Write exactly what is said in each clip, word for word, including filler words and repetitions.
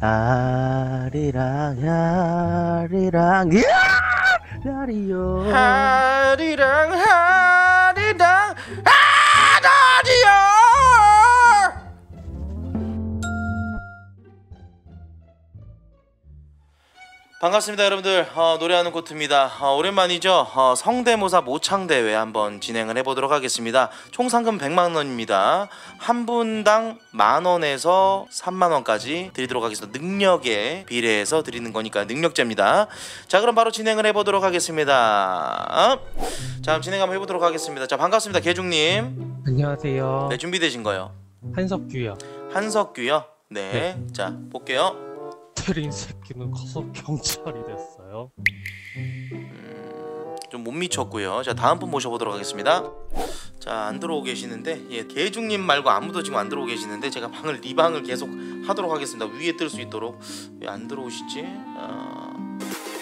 아리랑 아리랑 라디오 하리랑 하리랑 아 라디오. 반갑습니다 여러분들. 어, 노래하는 코트입니다. 어, 오랜만이죠. 어, 성대모사 모창대회 한번 진행을 해보도록 하겠습니다. 총 상금 백만 원입니다. 한 분당 만원에서 삼만 원까지 드리도록 하겠습니다. 능력에 비례해서 드리는 거니까 능력제입니다. 자, 그럼 바로 진행을 해보도록 하겠습니다. 자, 그럼 진행 한번 해보도록 하겠습니다. 자, 반갑습니다 개중님. 안녕하세요. 네, 준비되신 거요? 한석규요. 한석규요? 네, 네. 자 볼게요. 때린 새끼는 커서 경찰이 됐어요. 음, 좀 못 미쳤고요. 자, 다음 분 모셔보도록 하겠습니다. 자, 안 들어오고 계시는데, 예, 개중님 말고 아무도 지금 안 들어오고 계시는데 제가 방을 리방을 계속 하도록 하겠습니다. 위에 뜰 수 있도록. 왜 안 들어오시지? 어...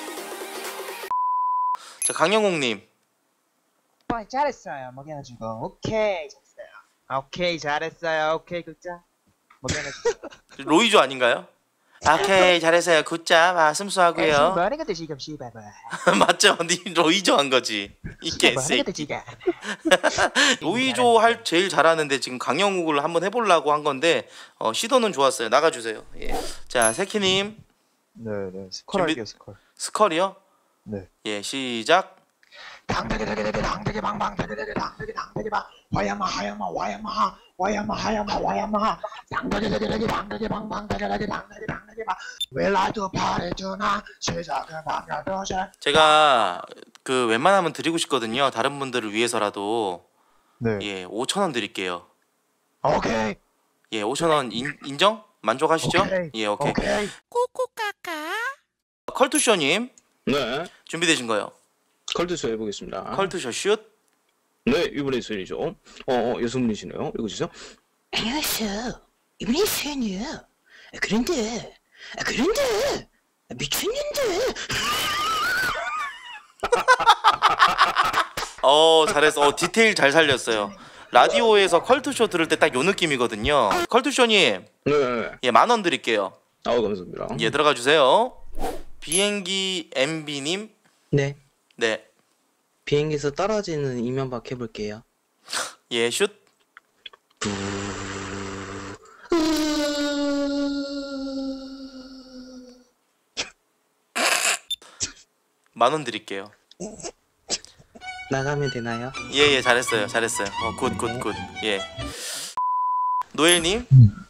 자, 강영옥님. 어, 잘했어요. 먹여가지고 오케이 잘했어요. 오케이 잘했어요. 오케이 굿자 먹여가지고. 로이조 아닌가요? 오케이 잘했어요. 굿잡. 아, 슴수하고요. 뭐하는 것도 지금 씨발봐. 맞죠? 니 로이조 한 거지. 이 개새끼. 것도 지금. 로이조 할 제일 잘하는데 지금 강영욱을 한번 해보려고 한 건데 어, 시도는 좋았어요. 나가주세요. 예. 자, 세키님. 네네 스컬 준비- 할게요 스컬. 스컬이요? 네. 예, 시작. 당대게 대게 대게 당대게 방방 대게 대게 당대게 당대게 방 와야마 하야마 와야마 와야마 하야마 와야마 당대게 대게 대게 당대게 방방 대게 대게 당대게 당대게 방 웰라도 바래주나 시작을 방가도셔. 제가 그 웬만하면 드리고 싶거든요. 다른 분들을 위해서라도. 네. 예, 오천 원 드릴게요. 오케이 예, 오천 원 인, 인정? 만족하시죠? 오케이. 예, 오케이. 오케이. 컬투쇼님 네, 준비되신 거요? 컬투쇼 해보겠습니다. 컬투쇼 슛. 네, 이번에 수연이죠. 어, 어, 여성분이시네요. 읽어주세요. 안녕하세요. 이번이 수연이에요. 그런데, 그런데, 미쳤는데. 어, 잘했어. 어, 디테일 잘 살렸어요. 라디오에서 컬투쇼 들을 때 딱 요 느낌이거든요. 컬투쇼님, 네, 예, 만 원 드릴게요. 아우 감사합니다. 예, 들어가 주세요. 비행기 엠비님. 네, 네, 비행기에서 떨어지는 이명박 해볼게요. 예, 슛. 만 원 드릴게요. 나가면 되나요? 예, 예, 잘했어요, 잘했어요. 어, 굿, 굿, 굿. 예. 노엘님.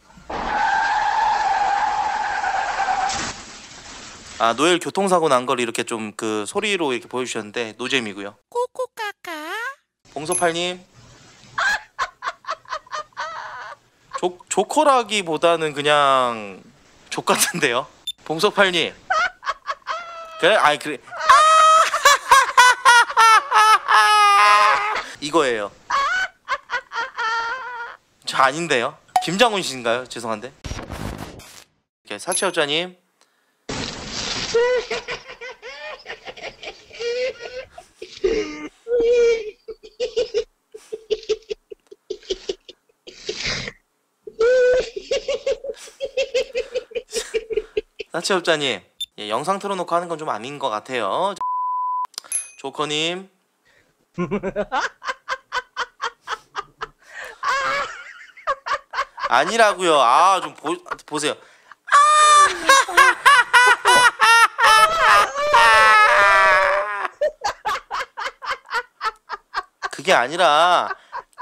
아, 노엘 교통사고 난 걸 이렇게 좀 그 소리로 이렇게 보여주셨는데 노잼이고요. 꼬꼬까까. 봉소팔님. 조 조커라기보다는 그냥 족 같은데요. 봉소팔님. 그래, 아이 그래. 이거예요. 저 아닌데요. 김장훈 씨인가요? 죄송한데. 이렇게 사채업자님. 사채업자님, 예, 영상 틀어놓고 하는 건 좀 아닌 것 같아요. 조커님. 아니라고요. 아, 좀 보, 보세요. 그게 아니라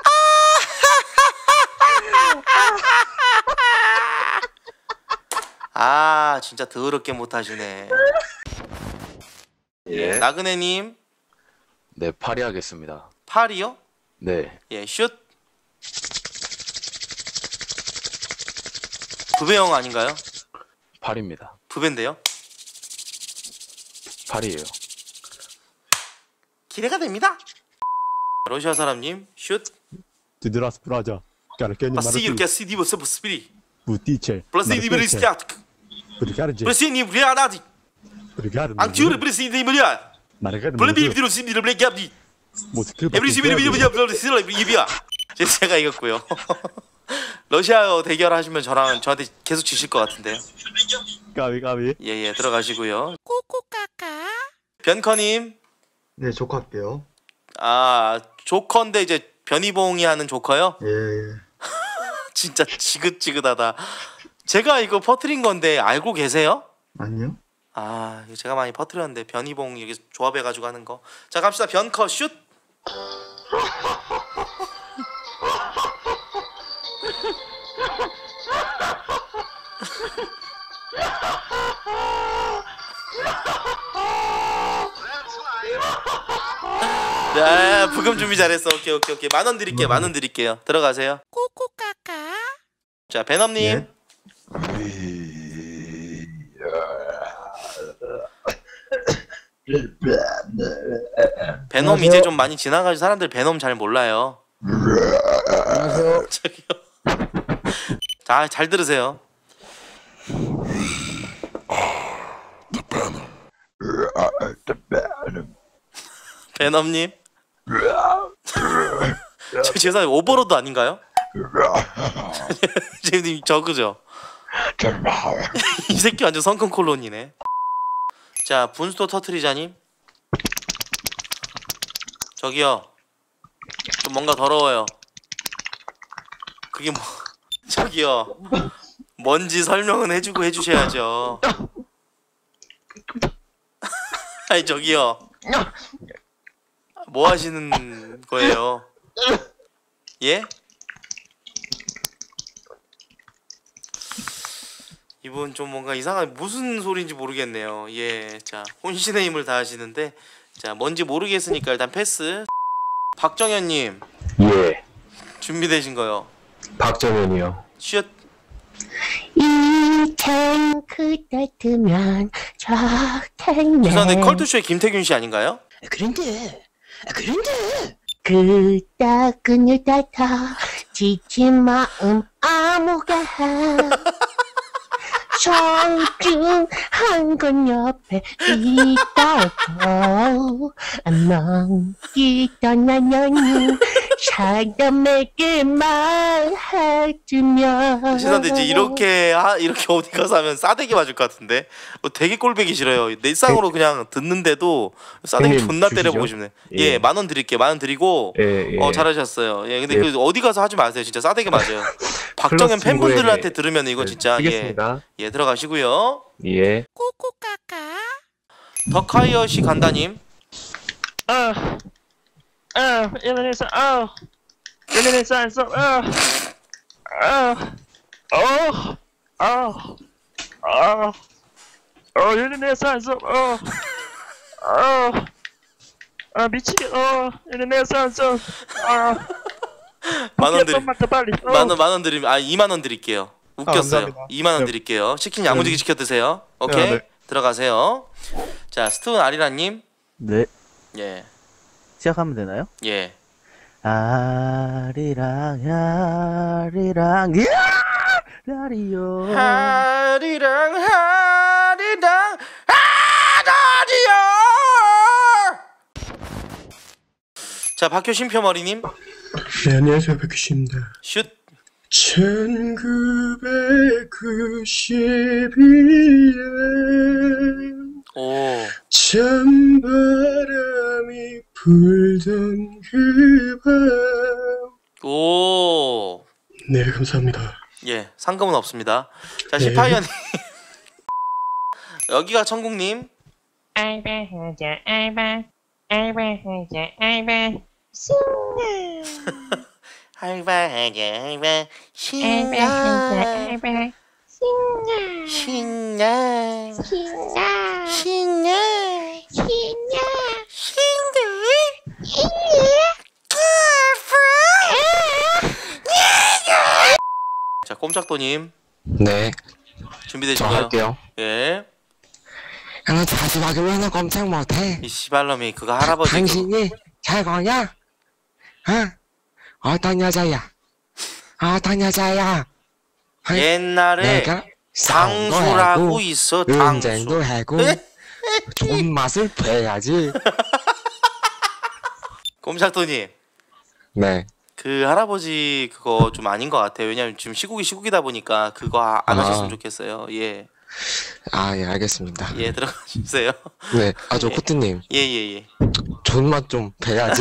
아, 진짜 더럽게 못하시네. 예. 나그네님. 네, 파리 하겠습니다. 팔이요? 네. 예, 슛. 부배영 아닌가요? 파리입니다. 부배인데요? 파리예요. 기대가 됩니다. 러시아 사람님, 슛. Тидерас Прадя. Пассиир кассиди босса босспири. Бутиче. Пласиди бристят. Бригадже. Пласини бриадади. Бригадже. Антюр пласиди бриа. Наргад. Плеби 비디로 시디를 블랙갑디. Музыка. 에브리 시비리 비디오 비디오 비디오 비디오. 제가 이겼고요. 러시아어 대결하시면 저랑 저한테 계속 지실 것 같은데요. 까비 까비. 예예 들어가시고요. 꼬꼬까까. 변커님. 네, 조카할게요. 아 조커인데 이제 변희봉이 하는 조커요? 예, 예. 진짜 지긋지긋하다. 제가 이거 퍼뜨린 건데 알고 계세요? 아니요? 아 이거 제가 많이 퍼뜨렸는데 변희봉 이렇게 조합해가지고 하는 거. 자 갑시다. 변커 슛. 자 부금 준비 잘했어. 오케이 오케이 오케이. 만원 드릴게요. 만원 드릴게요. 들어가세요. 꼬꼬까까. 자 베넘님. 예? 베놈 이제 좀 많이 지나가지고 사람들 베놈 잘 몰라요. 안녕하세요. 저기요. 자 잘 들으세요. 베놈님. 저 죄송해요. 오버로드 아닌가요? 지금 저그죠? 이 새끼 완전 성큰 콜론이네. 자 분수도 터트리자님. 저기요. 좀 뭔가 더러워요. 그게 뭐 저기요. 뭔지 설명은 해주고 해주셔야죠. 아니 저기요. 뭐 하시는 거예요? 예? 이분 좀 뭔가 이상한 무슨 소리인지 모르겠네요. 예, 자 혼신의 힘을 다하시는데 자 뭔지 모르겠으니까 일단 패스. 박정현님. 예. 준비되신 거요? 박정현이요. 슛. 이 탱크 따뜻면 좋겠네. 죄송한데 컬투쇼의 김태균 씨 아닌가요? 그런데 그런데 그 따끈을 따다 지친 마음 아무가 소중한 건 옆에 있다고 넘기 떠나려니 사람에게 말해주면. 죄송한데 이제 이렇게 하, 이렇게 어디 가서 하면 싸대기 맞을 것 같은데 뭐 되게 꼴배기 싫어요. 일상으로 그냥 듣는데도 싸대기 형님, 존나 주시죠? 때려보고 싶네. 예. 예, 만 원 드릴게요. 만 원 드리고 예, 예. 어 잘하셨어요. 예, 근데 예. 그 어디 가서 하지 마세요. 진짜 싸대기 맞아요. 박정현 플러스 팬분들한테 친구에게. 들으면 이거 네, 진짜 예, 쓰겠습니다. 예 들어가시고요. 예. 덕하이어시 간다님. 아, 아, 일어나서, 아, 일어나서, 아, 아, 어, 아, 아, 어, 일어나서, 어, 아, 아, 미치겠, 어, 일어나서, 아, 만 원 드리, 좀만 더 빨리, 어. 만 원, 만 원 드리면 아 이만 원 드릴게요. 웃겼어요. 감사합니다. 이만 원 네. 드릴게요. 치킨 야무지게 네. 시켜 드세요. 오케이 네, 네. 들어가세요. 자 스투은 아리라님. 네. 예, 시작하면 되나요? 예. 아리랑 아리랑 야! 라리오. 하리랑 하리랑 하라디오. 자 박효 심표머리님. 네, 안녕하세요. 백희씨입니다. 슛. 천구백구십이 년 오. 찬바람이 불던 그 밤. 오. 네, 감사합니다. 예, 상금은 없습니다. 자, 네. 시파이어님. 여기가 천국님. 알바 하자 알바 알바 하자 알바 신나 알바하자 알바 알바 신나 하자 알바 신나 신나 신나 신나 신나 신나 자, 꼼짝도님 네. 저 준비되시고요. 할게요. 예. 아, 자수하게 왜나 꼼짝 못해? 이 씨발놈이 그거 할아버지 그거. 당신이 잘 거냐? 어? 어떤 여자야? 어떤 여자야? 어? 옛날에 내가 싸움도 당수라고 하고 있어. 당수. 은쟁도 하고 좋은 맛을 봐야지. 꼼짝도님 네. 그 할아버지 그거 좀 아닌 것 같아요. 왜냐면 지금 시국이 시국이다 보니까 그거 아- 안 아. 하셨으면 좋겠어요. 예, 아, 예, 알겠습니다. 예, 들어가 주세요. 네, 아, 저 예. 코트님. 예, 예, 예. 존맛 좀 배야지.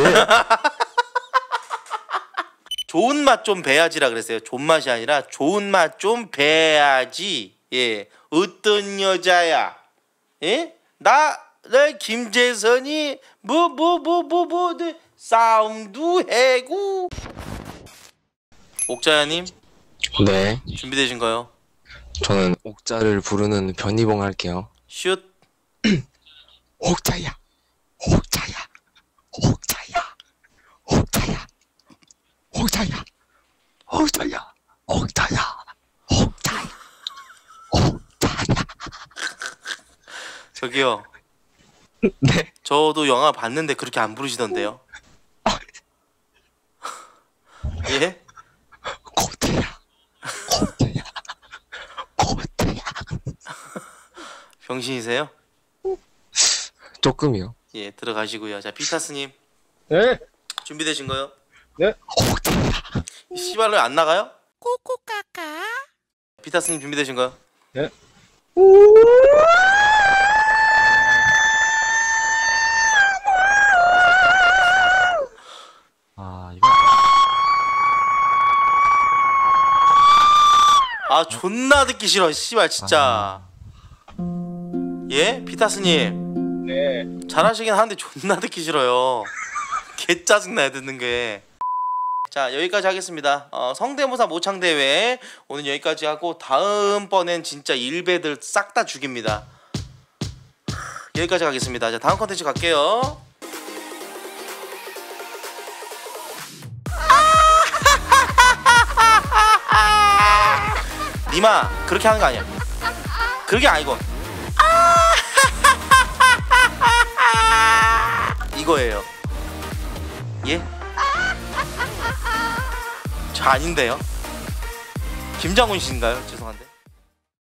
좋은 맛 좀 배야지라 그랬어요. 존맛이 아니라 좋은 맛 좀 배야지. 예, 어떤 여자야? 예? 나, 나 김재선이 뭐 뭐 뭐 뭐 뭐 싸움도 해고. 옥자야님 네, 준비되신가요? 저는 옥자를 부르는 변희봉 할게요. 슛. 옥자야, 옥자야, 옥자야, 옥자야, 옥자야, 옥자야, 옥자야, 옥자야, 옥자야. 저기요. 네. 저도 영화 봤는데 그렇게 안 부르시던데요. 예? 코트야, 코트야, 코트야. 병신이세요? 조금이요. 예, 들어가시고요. 자, 피타스님 네. 준비되신가요? 네. 이 씨발로 안 나가요? 꼬꼬까까. 피타스님 준비되신가요? 네. 아 이거 아, 존나 듣기 싫어. 씨발 진짜. 예? 피타스님 네. 잘하시긴 하는데 존나 듣기 싫어요. 개 짜증나요 듣는 게. 자, 여기까지 하겠습니다. 어, 성대모사 모창대회 오늘 여기까지 하고 다음번엔 진짜 일배들 싹 다 죽입니다. 여기까지 가겠습니다. 자, 다음 컨텐츠 갈게요. 니마 그렇게 하는 거 아니야. 그게 아니고 이거예요. 예? 저 아닌데요? 김장훈 씨인가요?